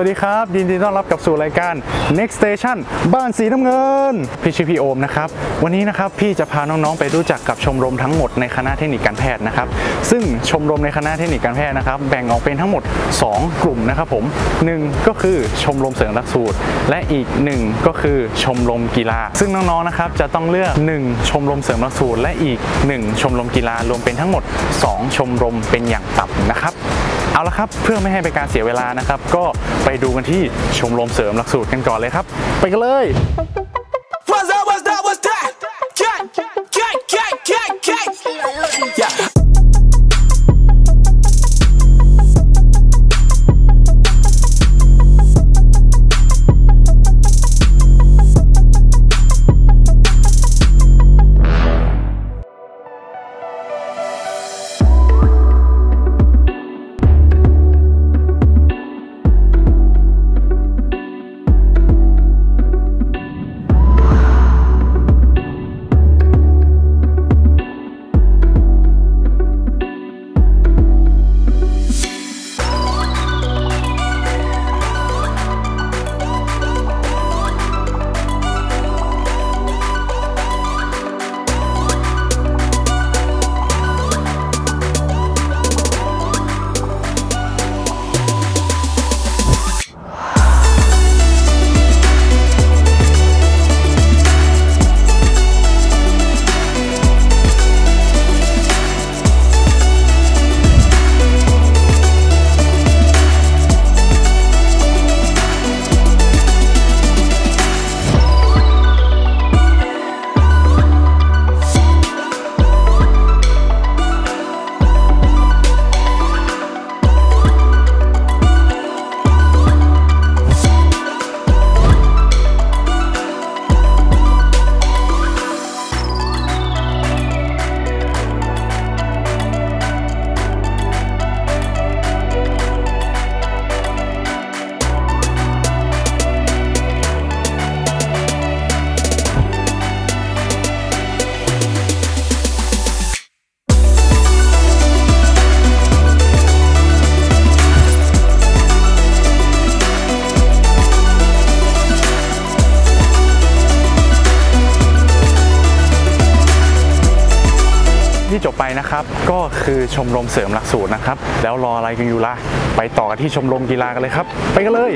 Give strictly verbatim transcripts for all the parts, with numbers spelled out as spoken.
วัสดีครับยินดีต้อนรับกับสู่รายการ Next Station บ้านสีน้ำเงินพี่ชื่อพี่โอมนะครับวันนี้นะครับพี่จะพาน้องๆไปรู้จักกับชมรมทั้งหมดในคณะเทคนิคการแพทย์นะครับซึ่งชมรมในคณะเทคนิคการแพทย์นะครับแบ่งออกเป็นทั้งหมดสองกลุ่มนะครับผมหนึ่งก็คือชมรมเสริมหลักสูตรและอีกหนึ่งก็คือชมรมกีฬาซึ่งน้องๆนะครับจะต้องเลือกหนึ่งชมรมเสริมหลักสูตรและอีกหนึ่งชมรมกีฬารวมเป็นทั้งหมดสองชมรมเป็นอย่างต่ำนะครับเอาละครับเพื่อไม่ให้เป็นการเสียเวลานะครับก็ไปดูกันที่ชมรมเสริมหลักสูตรกันก่อนเลยครับไปกันเลยที่จบไปนะครับก็คือชมรมเสริมหลักสูตรนะครับแล้วรออะไรกันอยู่ล่ะไปต่อกันที่ชมรมกีฬากันเลยครับไปกันเลย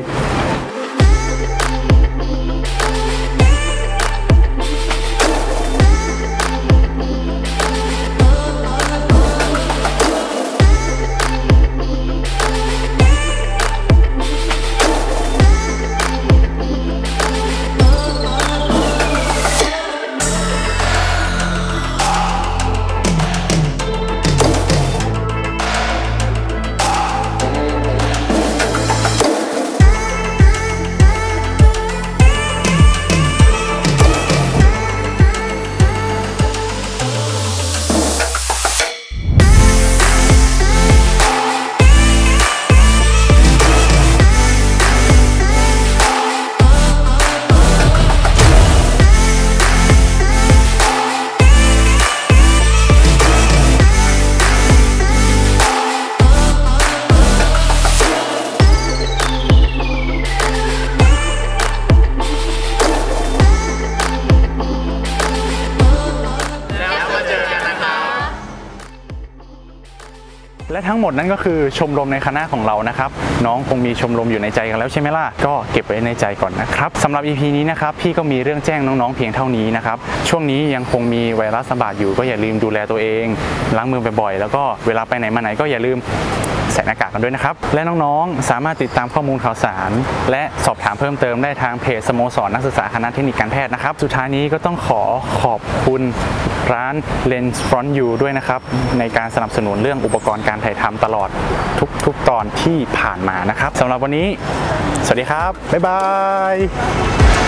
และทั้งหมดนั้นก็คือชมรมในคณะของเรานะครับน้องคงมีชมรมอยู่ในใจกันแล้วใช่ไหมล่ะก็เก็บไว้ในใจก่อนนะครับสำหรับ อี พี นี้นะครับพี่ก็มีเรื่องแจ้งน้องๆเพียงเท่านี้นะครับช่วงนี้ยังคงมีไวรัสระบาดอยู่ก็อย่าลืมดูแลตัวเองล้างมือบ่อยๆแล้วก็เวลาไปไหนมาไหนก็อย่าลืมใส่หน้ากากกันด้วยนะครับและน้องๆสามารถติดตามข้อมูลข่าวสารและสอบถามเพิ่มเติมได้ทางเพจสโมสรนักศึกษาคณะเทคนิคการแพทย์นะครับสุดท้ายนี้ก็ต้องขอขอบคุณร้าน Lens Front View ด้วยนะครับในการสนับสนุนเรื่องอุปกรณ์การถ่ายทำตลอดทุกๆตอนที่ผ่านมานะครับสำหรับวันนี้สวัสดีครับบ๊ายบาย